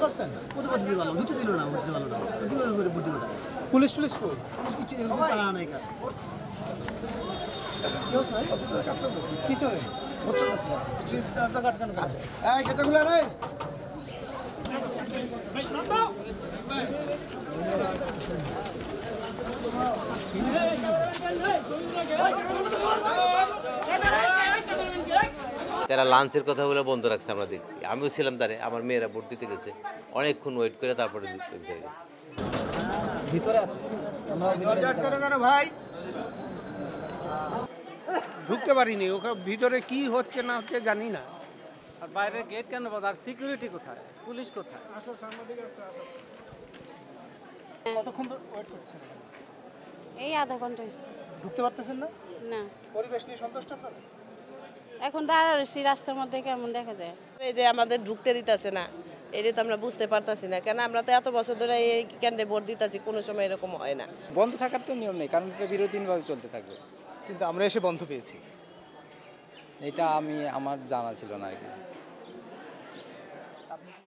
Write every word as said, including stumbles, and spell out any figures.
করছেন? কত কত দিতে পারলাম ঢুকতে দিল না ঢুকতে পারলো না কিভাবে করে ভোট দিবে পুলিশ টুলিশ কই? কিছু তারা নাই কার কি চলে? গেটটা খুলে নাই তারা লাঞ্চের কথা বলে বন্ধ রাখছে আমরা দেখছি, আমিও ছিলাম তারে, আমার মেয়েরা ভোট দিতে গেছে, অনেকক্ষণ ওয়েট করে তারপরে ভিতরে গেছে। ভিতরে আছে ভাই ঢুকতে পারিনি, ওখানে ভিতরে কি হচ্ছে না হচ্ছে জানি না। আর বাইরের গেট কেন বন্ধ? আর সিকিউরিটি কোথায়? পুলিশ কোথায়? কতক্ষণ ওয়েট করছেন? এই আধা ঘন্টা হয়েছে। ঢুকতে পারতেছেন না? না, পরিবেশ নিয়ে সন্তুষ্ট আপনারা? এখন দাঁড়া রয়েছি রাস্তার মধ্যে, কেমন দেখা যায়। এই যে আমাদের ঢুকতে দিতেছে না, এটা তো আমরা বুঝতে পারতাছি না, কেন আমরা তো এত বছর ধরে এই কেন্দ্রে ভোট দিতেছি, কোনো সময় এরকম হয় না। বন্ধ থাকার তো নিয়ম নেই, কারণ বিরোধীনভাবে চলতে থাকবে। কিন্তু আমরা এসে বন্ধ পেয়েছি। এটা আমি আমার জানা ছিল না আর কি।